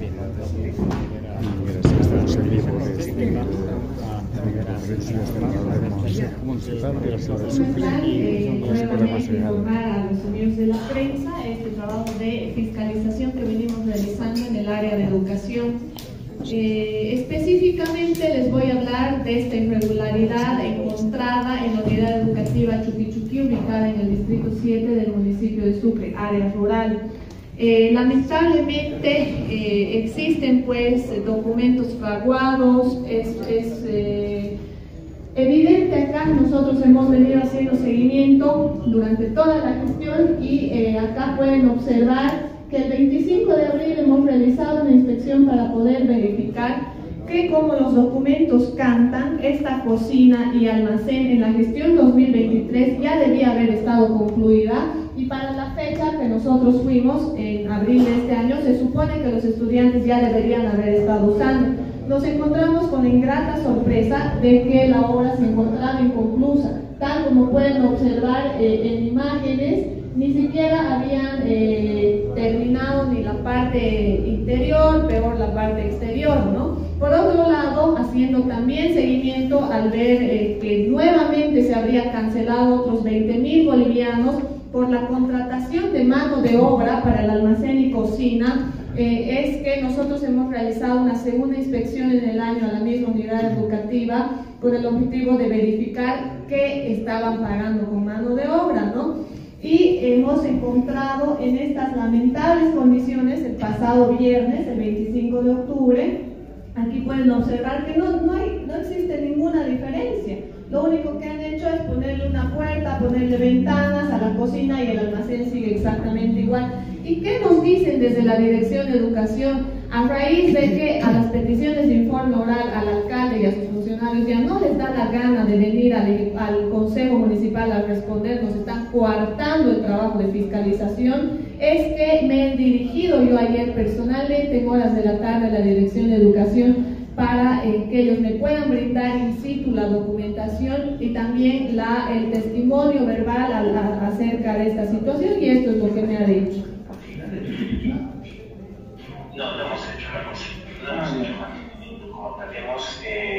Estamos en vivo desde la Residencia Municipal de la ciudad de Sucre y nuevamente informar a los amigos de la prensa este trabajo de fiscalización que venimos realizando en el área de educación. Específicamente les voy a hablar de esta irregularidad encontrada en la unidad educativa Chuquichuqui, ubicada en el distrito 7 del municipio de Sucre, área rural. Lamentablemente existen pues documentos fraguados, es evidente acá. Nosotros hemos venido haciendo seguimiento durante toda la gestión y acá pueden observar que el 25 de abril hemos realizado una inspección para poder verificar que, como los documentos cantan, esta cocina y almacén en la gestión 2023 ya debía haber estado concluida, y para la fecha que nosotros fuimos en abril de este año se supone que los estudiantes ya deberían haber estado usando. Nos encontramos con la ingrata sorpresa de que la obra se encontraba inconclusa, tal como pueden observar en imágenes. Ni siquiera habían terminado ni la parte interior, peor la parte exterior, ¿no? Por otro lado, haciendo también seguimiento al ver que nuevamente se habría cancelado otros 20.000 bolivianos por la contratación de mano de obra para el almacén y cocina, es que nosotros hemos realizado una segunda inspección en el año a la misma unidad educativa con el objetivo de verificar que estaban pagando con mano de obra, ¿no? Y hemos encontrado en estas lamentables condiciones el pasado viernes, el 25 de octubre, aquí pueden observar que no existe ninguna diferencia. Lo único que han hecho es ponerle una puerta, ponerle ventanas a la cocina y el almacén sigue exactamente igual. ¿Y qué nos dicen desde la Dirección de Educación? A raíz de que a las peticiones de informe oral al alcalde y a sus funcionarios ya no les da la gana de venir al Consejo Municipal a responder, nos están coartando el trabajo de fiscalización, es que me he dirigido yo ayer personalmente en horas de la tarde a la Dirección de Educación para que ellos me puedan brindar in situ la documentación y también el testimonio verbal acerca de esta situación, y esto es lo que me ha dicho. No hemos hecho la cocina, no hemos hecho mantenimiento como tal, hemos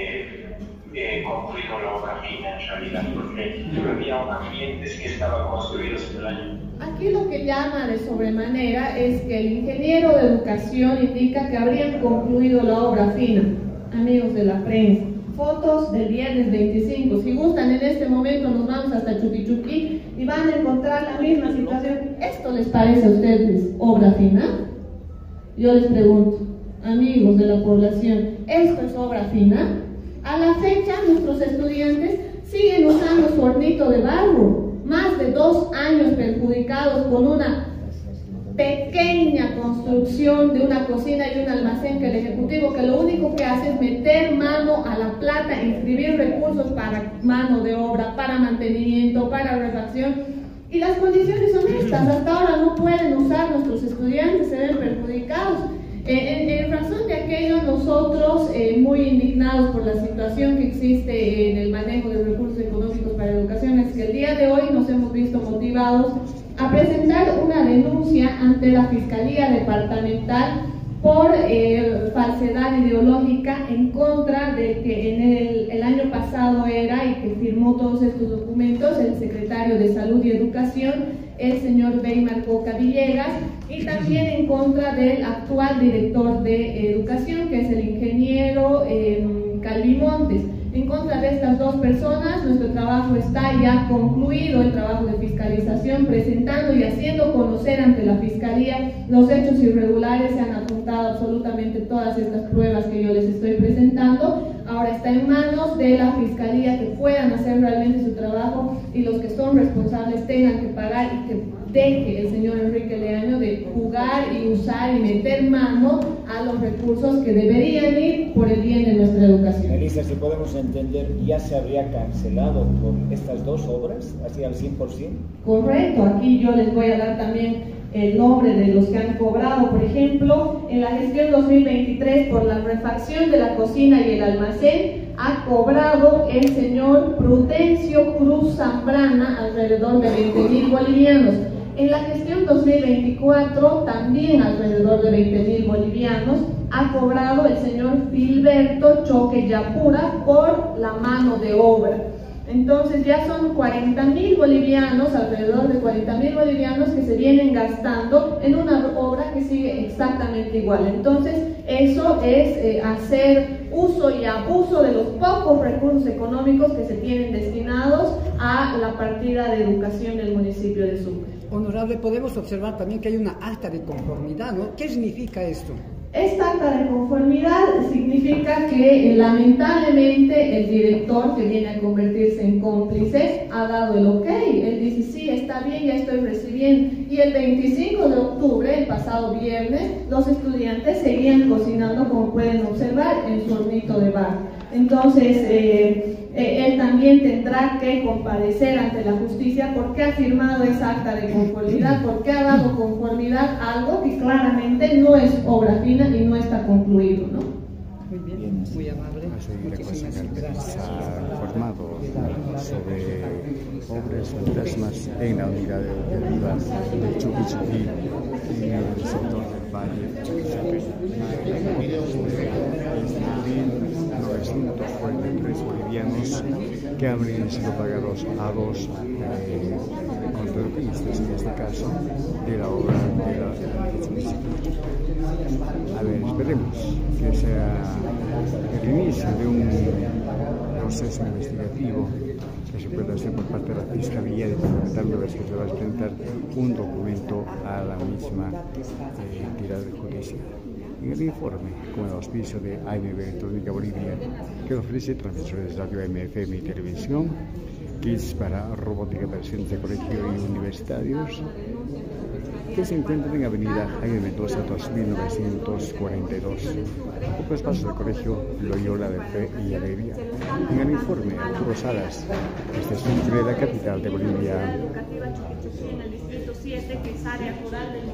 concluido la obra fina en realidad, porque había ambientes que estaban construidos en el año. Aquí lo que llama de sobremanera es que el ingeniero de educación indica que habrían concluido la obra fina. Amigos de la prensa, fotos del viernes 25, si gustan en este momento nos vamos hasta Chuquichuqui y van a encontrar la misma situación. ¿Esto les parece a ustedes obra fina? Yo les pregunto, amigos de la población, ¿esto es obra fina? A la fecha nuestros estudiantes siguen usando su hornito de barro, más de 2 años perjudicados con una pequeña construcción de una cocina y un almacén que el ejecutivo, que lo único que hace es meter mano a la plata, inscribir recursos para mano de obra, para mantenimiento, para refacción. Y las condiciones son estas, hasta ahora no pueden usar nuestros estudiantes, se ven perjudicados. En razón de aquello, nosotros, muy indignados por la situación que existe en el manejo de recursos económicos para educación, es que el día de hoy nos hemos visto motivados a presentar una denuncia ante la Fiscalía Departamental por falsedad ideológica en contra de que en el año pasado era, y que firmó todos estos documentos, el secretario de Salud y Educación, el señor Weimar Coca Villegas, y también en contra del actual director de Educación, que es el ingeniero Calvimontes. En contra de estas dos personas, nuestro trabajo está ya concluido, el trabajo de fiscalización, presentando y haciendo conocer ante la Fiscalía los hechos irregulares. Se han apuntado absolutamente todas estas pruebas que yo les estoy presentando. Ahora está en manos de la Fiscalía que puedan hacer realmente su trabajo y los que son responsables tengan que pagar, y que deje el señor Enrique Leaño de jugar y usar y meter mano a los recursos que deberían ir por el bien de nuestra educación. Melissa, si podemos entender, ¿ya se habría cancelado con estas dos obras, así al 100%? Correcto, aquí yo les voy a dar también el nombre de los que han cobrado. Por ejemplo, en la gestión 2023, por la refacción de la cocina y el almacén, ha cobrado el señor Prudencio Cruz Zambrana alrededor de 20.000 bolivianos. En la gestión 2024 también alrededor de 20.000 bolivianos. ha cobrado el señor Filberto Choque Yapura por la mano de obra. Entonces ya son 40.000 bolivianos, alrededor de 40.000 bolivianos que se vienen gastando en una obra que sigue exactamente igual. Entonces eso es hacer uso y abuso de los pocos recursos económicos que se tienen destinados a la partida de educación del municipio de Sucre. Honorable, podemos observar también que hay una acta de conformidad, ¿no? ¿Qué significa esto? Esta acta de conformidad significa que lamentablemente el director, que viene a convertirse en cómplice, ha dado el ok. Él dice, sí, está bien, ya estoy recibiendo. Y el 25 de octubre, el pasado viernes, los estudiantes seguían cocinando, como pueden observar, en su hornito de barro. Entonces, él también tendrá que comparecer ante la justicia porque ha firmado esa acta de conformidad, porque ha dado conformidad a algo que claramente no es obra fina y no está concluido, ¿no? Muy bien, muy amable. Muchísimas gracias. Ha informado sobre obras fantasmas en la unidad educativa de Chuquichuquí, en el sector del Valle de Chuquichuquí. 943 bolivianos que habrían sido pagados a dos contratistas, en este caso, de la obra de la municipio. A ver, esperemos que sea el inicio de un proceso investigativo que se pueda hacer por parte de la Fiscalía Departamental, una vez que se va a presentar un documento a la misma entidad de justicia. En el informe, con el auspicio de AMB Electrónica Bolivia, que ofrece transmisores de radio AM/FM y televisión, kits para robótica para centros de colegio y universitarios, que se encuentran en Avenida Jaime Mendoza 2942, a pocos pasos del colegio Loyola de Fe y Alegría. En el informe, Arturo Salas, desde Sucre, la capital de Bolivia.